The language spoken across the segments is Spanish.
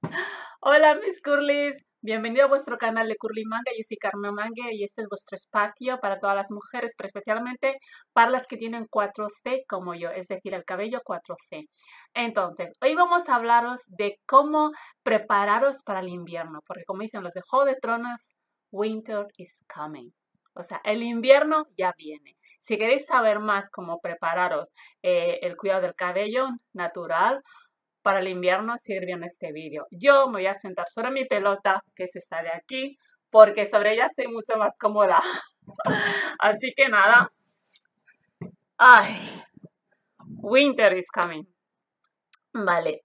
Hola mis curlis, bienvenido a vuestro canal de Curly Manga. Yo soy Carmen Mangue y este es vuestro espacio para todas las mujeres, pero especialmente para las que tienen 4C como yo, es decir, el cabello 4C. Entonces, hoy vamos a hablaros de cómo prepararos para el invierno, porque como dicen los de Juego de Tronos, winter is coming. O sea, el invierno ya viene. Si queréis saber más cómo prepararos el cuidado del cabello natural, para el invierno, seguir viendo este vídeo. Yo me voy a sentar sobre mi pelota, que es esta de aquí, porque sobre ella estoy mucho más cómoda. Así que nada. Ay, winter is coming. Vale.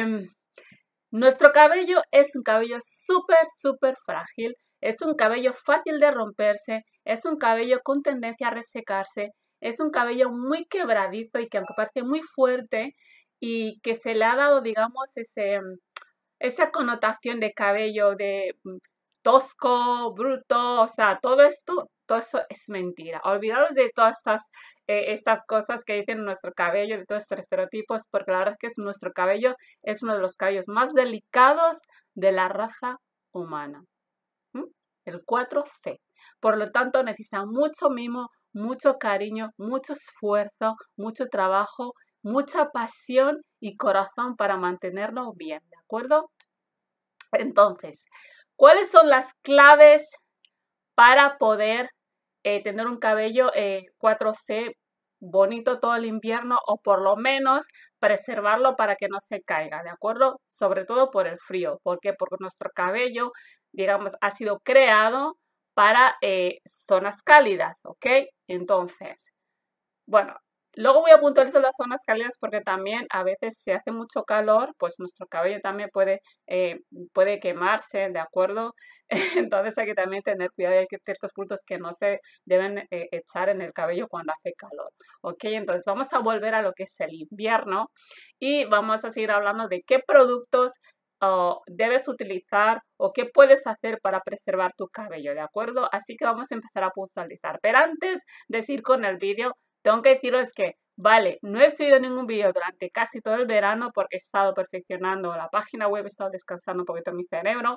Nuestro cabello es un cabello súper frágil. Es un cabello fácil de romperse. Es un cabello con tendencia a resecarse. Es un cabello muy quebradizo y que aunque parece muy fuerte y que se le ha dado, digamos, esa connotación de cabello de tosco, bruto, o sea, todo eso es mentira. Olvidaros de todas estas cosas que dicen nuestro cabello, de todos estos estereotipos, porque la verdad es que nuestro cabello es uno de los cabellos más delicados de la raza humana. ¿Mm? El 4C. Por lo tanto, necesita mucho mimo, mucho cariño, mucho esfuerzo, mucho trabajo, mucha pasión y corazón para mantenerlo bien, ¿de acuerdo? Entonces, ¿cuáles son las claves para poder tener un cabello 4C bonito todo el invierno o por lo menos preservarlo para que no se caiga, ¿de acuerdo? Sobre todo por el frío. ¿Por qué? Porque nuestro cabello, digamos, ha sido creado para zonas cálidas, ¿ok? Entonces, bueno, luego voy a puntualizar las zonas cálidas porque también a veces si hace mucho calor, pues nuestro cabello también puede quemarse, ¿de acuerdo? Entonces hay que también tener cuidado y hay ciertos productos que no se deben echar en el cabello cuando hace calor, ¿ok? Entonces vamos a volver a lo que es el invierno y vamos a seguir hablando de qué productos debes utilizar o qué puedes hacer para preservar tu cabello, ¿de acuerdo? Así que vamos a empezar a puntualizar. Pero antes de seguir con el vídeo, tengo que deciros que, vale, no he subido ningún vídeo durante casi todo el verano porque he estado perfeccionando la página web, he estado descansando un poquito mi cerebro.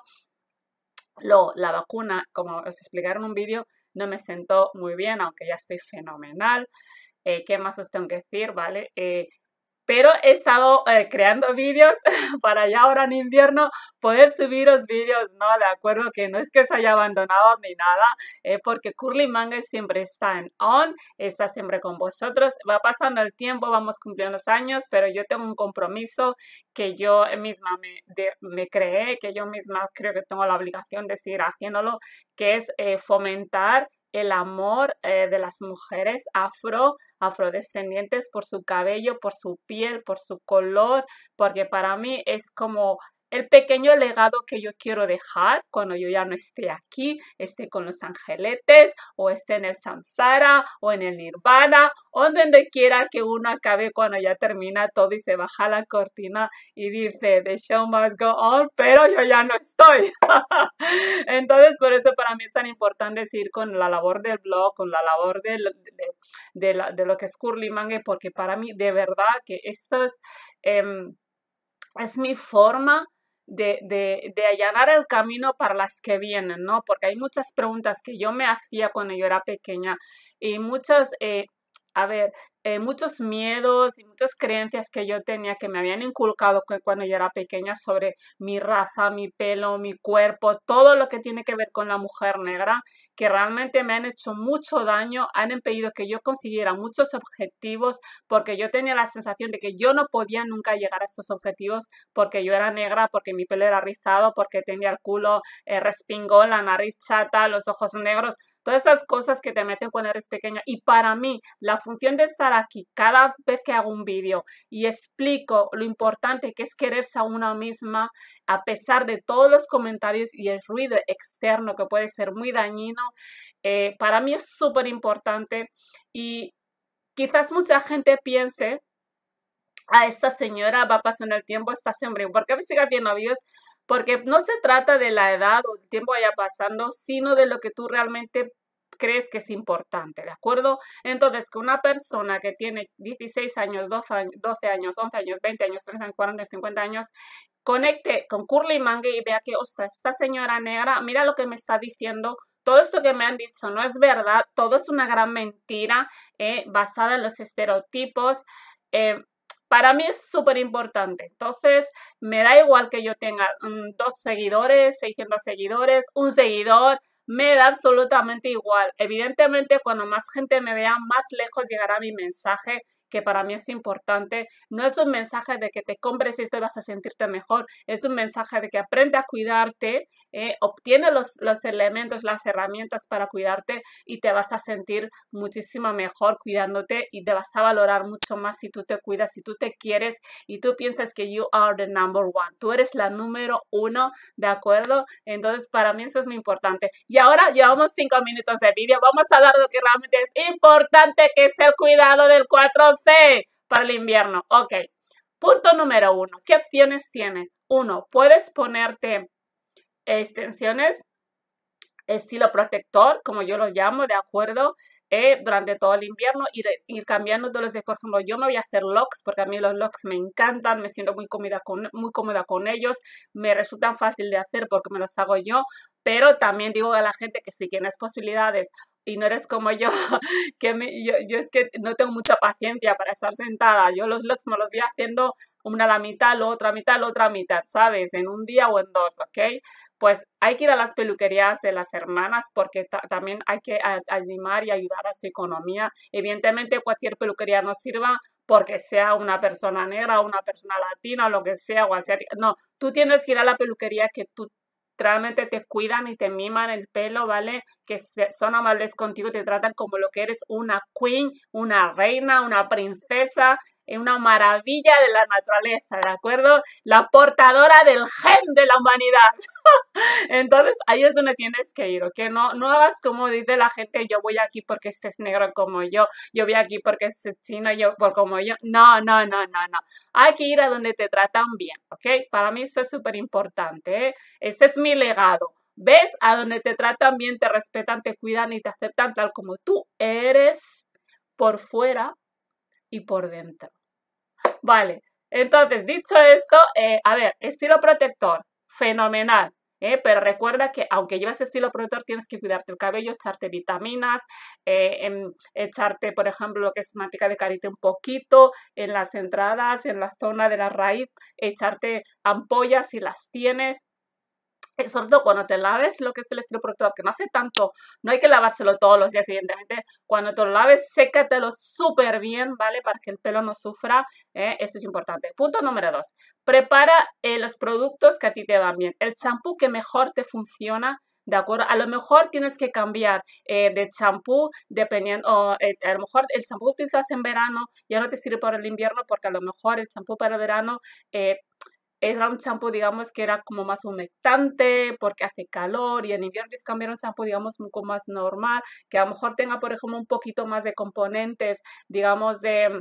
La vacuna, como os explicaré en un vídeo, no me sentó muy bien, aunque ya estoy fenomenal. ¿Qué más os tengo que decir? ¿Vale? Pero he estado creando vídeos para ya ahora en invierno poder subiros vídeos, ¿no? De acuerdo, que no es que se haya abandonado ni nada, porque Curly Manga siempre está en on, está siempre con vosotros. Va pasando el tiempo, vamos cumpliendo los años, pero yo tengo un compromiso que yo misma me creé, que yo misma creo que tengo la obligación de seguir haciéndolo, que es fomentar el amor de las mujeres afrodescendientes por su cabello, por su piel, por su color, porque para mí es como el pequeño legado que yo quiero dejar cuando yo ya no esté aquí, esté con los angeletes o esté en el samsara o en el nirvana o donde quiera que uno acabe cuando ya termina todo y se baja la cortina y dice the show must go on, pero yo ya no estoy. Entonces, por eso para mí es tan importante seguir con la labor del blog, con la labor de lo que es Curly Mangue, porque para mí de verdad que esto es mi forma de allanar el camino para las que vienen, ¿no? Porque hay muchas preguntas que yo me hacía cuando yo era pequeña y a ver, muchos miedos y muchas creencias que yo tenía que me habían inculcado cuando yo era pequeña sobre mi raza, mi pelo, mi cuerpo, todo lo que tiene que ver con la mujer negra, que realmente me han hecho mucho daño, han impedido que yo consiguiera muchos objetivos, porque yo tenía la sensación de que yo no podía nunca llegar a estos objetivos porque yo era negra, porque mi pelo era rizado, porque tenía el culo respingón, la nariz chata, los ojos negros. Todas esas cosas que te meten cuando eres pequeña. Y para mí, la función de estar aquí cada vez que hago un vídeo y explico lo importante que es quererse a una misma, a pesar de todos los comentarios y el ruido externo que puede ser muy dañino, para mí es súper importante. Y quizás mucha gente piense, a esta señora va pasando el tiempo, está siempre, ¿por qué sigue haciendo vídeos? Porque no se trata de la edad o el tiempo vaya pasando, sino de lo que tú realmente crees que es importante, ¿de acuerdo? Entonces, que una persona que tiene 16 años, 12 años, 11 años, 20 años, 30 años, 40 años, 50 años, conecte con Curly Mangue y vea que, ostras, esta señora negra, mira lo que me está diciendo, todo esto que me han dicho no es verdad, todo es una gran mentira basada en los estereotipos. Para mí es súper importante. Entonces, me da igual que yo tenga 2 seguidores, 600 seguidores, un seguidor, me da absolutamente igual. Evidentemente, cuando más gente me vea, más lejos llegará mi mensaje, que para mí es importante. No es un mensaje de que te compres esto y vas a sentirte mejor. Es un mensaje de que aprende a cuidarte, obtiene los elementos, las herramientas para cuidarte y te vas a sentir muchísimo mejor cuidándote y te vas a valorar mucho más si tú te cuidas, si tú te quieres y tú piensas que you are the number one. Tú eres la número 1, ¿de acuerdo? Entonces, para mí eso es muy importante. Y ahora llevamos 5 minutos de vídeo. Vamos a hablar de lo que realmente es importante, que es el cuidado del 4C para el invierno. Ok. Punto número 1. ¿Qué opciones tienes? 1. Puedes ponerte extensiones estilo protector, como yo lo llamo, ¿de acuerdo? Durante todo el invierno, ir cambiando de los de, por ejemplo, yo me voy a hacer locks, porque a mí los locks me encantan, me siento muy cómoda con ellos, me resultan fácil de hacer porque me los hago yo, pero también digo a la gente que si tienes posibilidades y no eres como yo, yo es que no tengo mucha paciencia para estar sentada, yo los locks me los voy haciendo una a la mitad, la otra mitad, ¿sabes? En un día o en 2, ¿ok? Pues hay que ir a las peluquerías de las hermanas porque también hay que animar y ayudar a su economía. Evidentemente cualquier peluquería no sirva porque sea una persona negra o una persona latina o lo que sea o asiática. No, tú tienes que ir a la peluquería que tú realmente te cuidan y te miman el pelo, ¿vale? Que son amables contigo, te tratan como lo que eres, una queen, una reina, una princesa, una maravilla de la naturaleza, ¿de acuerdo? La portadora del gen de la humanidad. Entonces, ahí es donde tienes que ir, ¿ok? No hagas como dice la gente, yo voy aquí porque este es negro como yo voy aquí porque este es chino, como yo. No. Hay que ir a donde te tratan bien, ¿ok? Para mí eso es súper importante, ¿eh? Ese es mi legado. ¿Ves? A donde te tratan bien, te respetan, te cuidan y te aceptan tal como tú eres por fuera y por dentro. Vale, entonces, dicho esto, a ver, estilo protector, fenomenal. Pero recuerda que aunque lleves estilo protector tienes que cuidarte el cabello, echarte vitaminas, echarte, por ejemplo, lo que es manteca de karité un poquito en las entradas, en la zona de la raíz, echarte ampollas si las tienes. Sobre todo cuando te laves lo que es el estilo protector, que no hace tanto, no hay que lavárselo todos los días, evidentemente. Cuando te lo laves, sécatelo súper bien, ¿vale? Para que el pelo no sufra, eso es importante. Punto número 2. Prepara los productos que a ti te van bien. El champú que mejor te funciona, ¿de acuerdo? A lo mejor tienes que cambiar de champú dependiendo, a lo mejor el champú que utilizas en verano ya no te sirve para el invierno porque a lo mejor el champú para el verano era un champú, digamos, que era como más humectante porque hace calor y en invierno tienes que cambiar un champú, digamos, un poco más normal, que a lo mejor tenga, por ejemplo, un poquito más de componentes, digamos,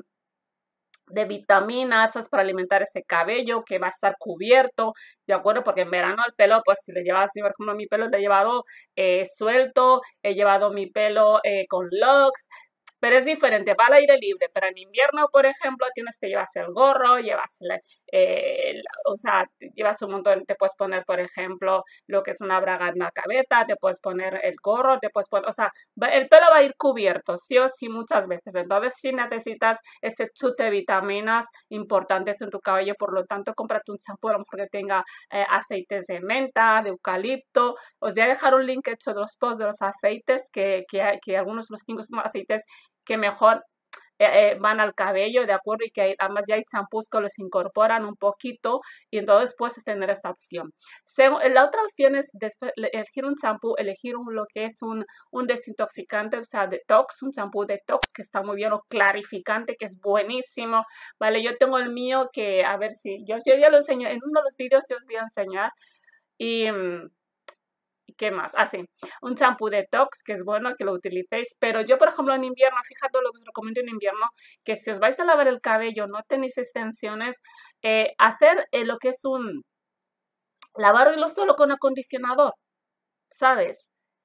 de vitaminas para alimentar ese cabello que va a estar cubierto, ¿de acuerdo? Porque en verano el pelo, pues si le llevas, por ejemplo, mi pelo lo he llevado suelto, he llevado mi pelo con locks, pero es diferente, va al aire libre, pero en invierno, por ejemplo, te llevas el gorro, o sea, llevas un montón, te puedes poner, por ejemplo, lo que es una braga en la cabeza, te puedes poner el gorro, te puedes poner, o sea, el pelo va a ir cubierto, sí o sí, muchas veces. Entonces, sí necesitas este chute de vitaminas importantes en tu cabello, por lo tanto, cómprate un champú, a lo mejor que tenga aceites de menta, de eucalipto. Os voy a dejar un link hecho de los posts de los aceites, que algunos de los 5 aceites que mejor van al cabello, ¿de acuerdo? Y que además ya hay champús que los incorporan un poquito y entonces puedes tener esta opción. La otra opción es después elegir un champú, elegir lo que es un desintoxicante, o sea, detox, un champú detox que está muy bien, o clarificante que es buenísimo, ¿vale? Yo tengo el mío que, a ver si, yo ya lo enseño, en uno de los vídeos yo os voy a enseñar y... ¿qué más? Sí, un champú detox, que es bueno que lo utilicéis, pero yo, por ejemplo, en invierno, fíjate lo que os recomiendo en invierno, que si os vais a lavar el cabello, no tenéis extensiones, hacer lo que es un lavarlo solo con acondicionador, ¿sabes?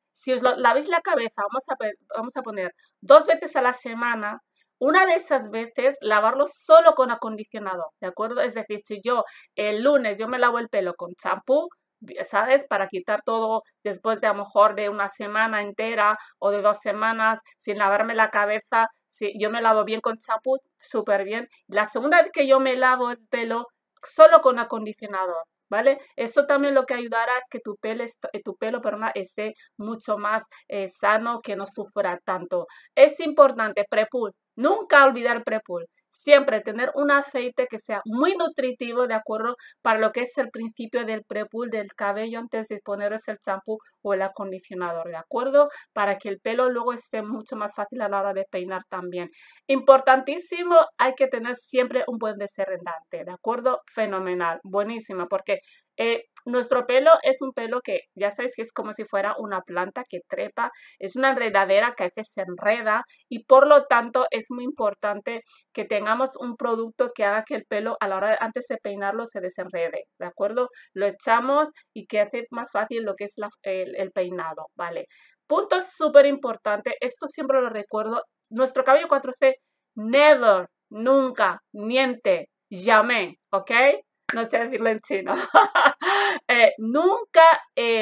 Si os lavéis la cabeza, vamos a poner 2 veces a la semana, una de esas veces lavarlo solo con acondicionador, ¿de acuerdo? Es decir, si yo el lunes yo me lavo el pelo con champú, ¿sabes? Para quitar todo después de a lo mejor de una semana entera o de 2 semanas sin lavarme la cabeza, si yo me lavo bien con champú, súper bien. La segunda vez que yo me lavo el pelo, solo con acondicionador. ¿Vale? Eso también lo que ayudará es que tu pelo perdona, esté mucho más sano, que no sufra tanto. Es importante, Prepool, nunca olvidar Prepool. Siempre tener un aceite que sea muy nutritivo, ¿de acuerdo? Para lo que es el principio del Prepool del cabello antes de poneros el champú o el acondicionador, ¿de acuerdo? Para que el pelo luego esté mucho más fácil a la hora de peinar también. Importantísimo, hay que tener siempre un buen desenredante, ¿de acuerdo? Fenomenal, buenísimo, porque nuestro pelo es un pelo que ya sabéis que es como si fuera una planta que trepa, es una enredadera que a veces se enreda y por lo tanto es muy importante que tengamos un producto que haga que el pelo a la hora antes de peinarlo se desenrede, ¿de acuerdo? Lo echamos y que hace más fácil lo que es el peinado, ¿vale? Punto súper importante, esto siempre lo recuerdo, nuestro cabello 4C, never, nunca, niente, jamais, ¿ok? No sé decirlo en chino. Nunca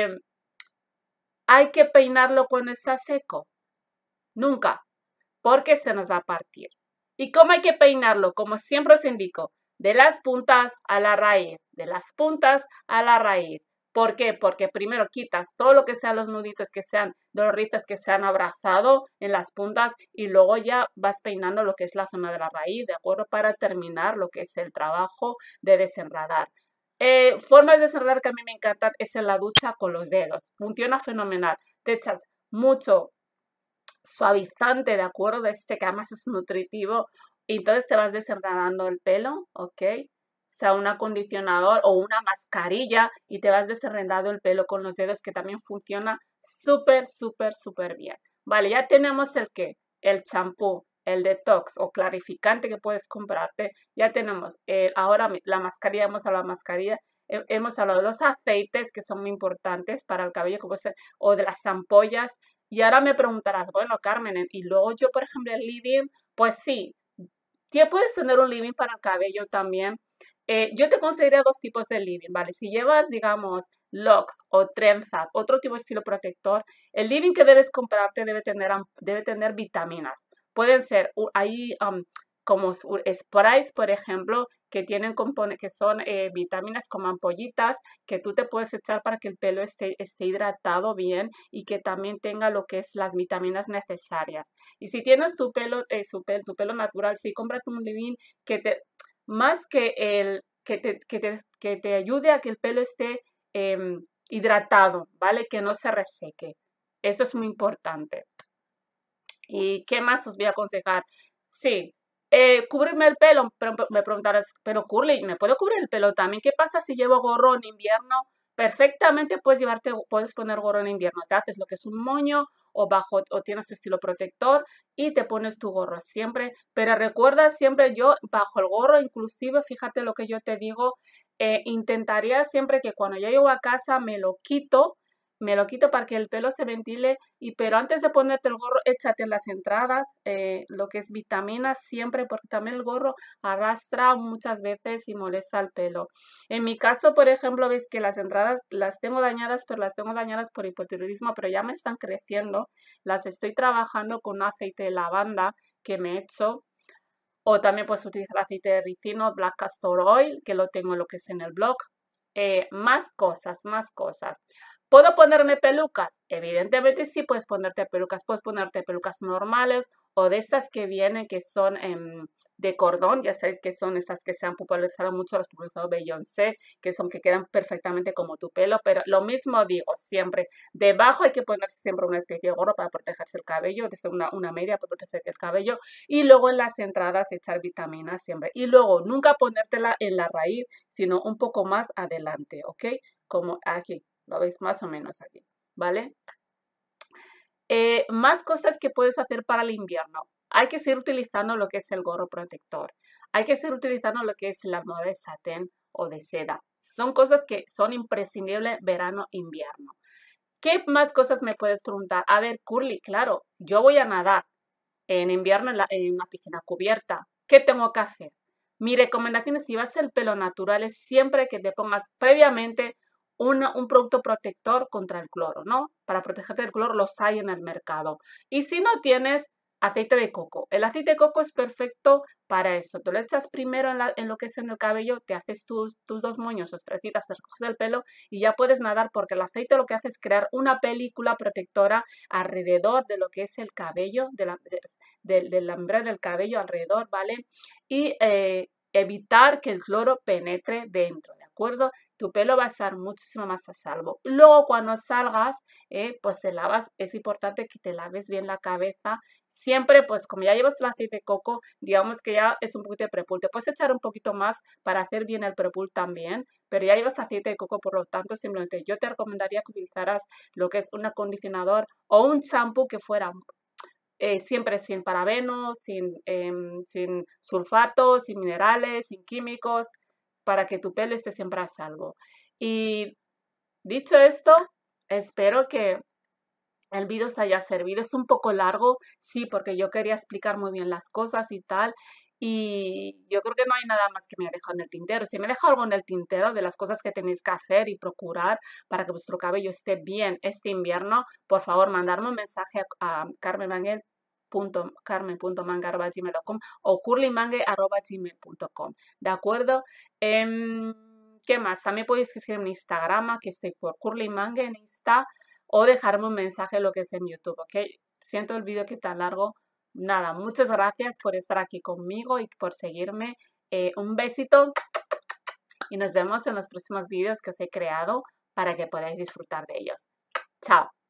hay que peinarlo cuando está seco. Nunca. Porque se nos va a partir. ¿Y cómo hay que peinarlo? Como siempre os indico, de las puntas a la raíz. De las puntas a la raíz. ¿Por qué? Porque primero quitas todo lo que sean los nuditos que sean, de los rizos que se han abrazado en las puntas y luego ya vas peinando lo que es la zona de la raíz, ¿de acuerdo? Para terminar lo que es el trabajo de desenredar. Formas de desenredar que a mí me encantan es en la ducha con los dedos. Funciona fenomenal. Te echas mucho suavizante, ¿de acuerdo? Que además es nutritivo. Y entonces te vas desenredando el pelo, ¿ok? O sea, un acondicionador o una mascarilla y te vas desenredando el pelo con los dedos, que también funciona súper, súper, súper bien. Vale, ya tenemos el qué, el champú, el detox o clarificante que puedes comprarte. Ya tenemos ahora la mascarilla, hemos hablado de mascarilla. Hemos hablado de los aceites que son muy importantes para el cabello, como o de las ampollas. Y ahora me preguntarás, bueno, Carmen, y luego yo, por ejemplo, el living, pues sí, puedes tener un living para el cabello también. Yo te aconsejaría 2 tipos de living, ¿vale? Si llevas, digamos, locks o trenzas, otro tipo de estilo protector, el living que debes comprarte debe tener vitaminas. Pueden ser, hay como sprays, por ejemplo, que son vitaminas como ampollitas que tú te puedes echar para que el pelo esté hidratado bien y que también tenga lo que es las vitaminas necesarias. Y si tienes tu pelo natural, sí, cómprate un living que te, más que que te ayude a que el pelo esté hidratado, ¿vale? Que no se reseque. Eso es muy importante. ¿Y qué más os voy a aconsejar? Sí, cubrirme el pelo, pero me preguntarás, pero Curly, ¿me puedo cubrir el pelo también? ¿Qué pasa si llevo gorro en invierno? Perfectamente puedes poner gorro en invierno. Te haces lo que es un moño o tienes tu estilo protector y te pones tu gorro siempre. Pero recuerda siempre yo bajo el gorro, inclusive, fíjate lo que yo te digo, intentaría siempre que cuando ya llego a casa me lo quito para que el pelo se ventile, pero antes de ponerte el gorro, échate en las entradas lo que es vitaminas siempre, porque también el gorro arrastra muchas veces y molesta el pelo. En mi caso, por ejemplo, veis que las entradas las tengo dañadas, pero las tengo dañadas por hipotiroidismo, pero ya me están creciendo. Las estoy trabajando con un aceite de lavanda que me he hecho. O también puedes utilizar aceite de ricino, Black Castor Oil, que lo tengo lo que es en el blog. Más cosas, más cosas. ¿Puedo ponerme pelucas? Evidentemente sí puedes ponerte pelucas normales o de estas que vienen que son de cordón, ya sabéis que son estas que se han popularizado mucho, las popularizado Beyoncé, que quedan perfectamente como tu pelo, pero lo mismo digo siempre, debajo hay que ponerse siempre una especie de gorro para protegerse el cabello, desde una media para protegerse el cabello y luego en las entradas echar vitaminas siempre y luego nunca ponértela en la raíz, sino un poco más adelante, ¿ok? Como aquí. Lo veis más o menos aquí, ¿vale? Más cosas que puedes hacer para el invierno. Hay que seguir utilizando lo que es el gorro protector. Hay que seguir utilizando lo que es la almohada de satén o de seda. Son cosas que son imprescindibles verano-invierno. ¿Qué más cosas me puedes preguntar? A ver, Curly, claro, yo voy a nadar en invierno en una piscina cubierta. ¿Qué tengo que hacer? Mi recomendación es, si vas el pelo natural, es siempre que te pongas previamente un producto protector contra el cloro, ¿no? Para protegerte del cloro los hay en el mercado. Y si no tienes, aceite de coco. El aceite de coco es perfecto para eso. Te lo echas primero en lo que es en el cabello, te haces tus 2 moños o trecitas, te recoges el pelo y ya puedes nadar, porque el aceite lo que hace es crear una película protectora alrededor de lo que es el cabello, del membrana del cabello alrededor, ¿vale? Y evitar que el cloro penetre dentro, ¿de acuerdo? Tu pelo va a estar muchísimo más a salvo. Luego, cuando salgas, pues te lavas, es importante que te laves bien la cabeza. Siempre, pues como ya llevas el aceite de coco, digamos que ya es un poquito de prepul. Te puedes echar un poquito más para hacer bien el prepul también, pero ya llevas aceite de coco, por lo tanto, simplemente yo te recomendaría que utilizaras lo que es un acondicionador o un champú que fuera siempre sin parabenos, sin sulfatos, sin minerales, sin químicos, para que tu pelo esté siempre a salvo. Y dicho esto, espero que el vídeo os haya servido. Es un poco largo, sí, porque yo quería explicar muy bien las cosas y tal. Y yo creo que no hay nada más que me haya dejado en el tintero. Si me he dejado algo en el tintero de las cosas que tenéis que hacer y procurar para que vuestro cabello esté bien este invierno, por favor, mandarme un mensaje a carmen.manga@gmail.com o curlymangue@gmail.com, ¿de acuerdo? ¿Qué más? También podéis escribir en Instagram, que estoy por curlymangue en Insta, o dejarme un mensaje lo que es en YouTube, ¿ok? Siento el vídeo que tan largo. Nada, muchas gracias por estar aquí conmigo y por seguirme. Un besito y nos vemos en los próximos vídeos que os he creado para que podáis disfrutar de ellos. Chao.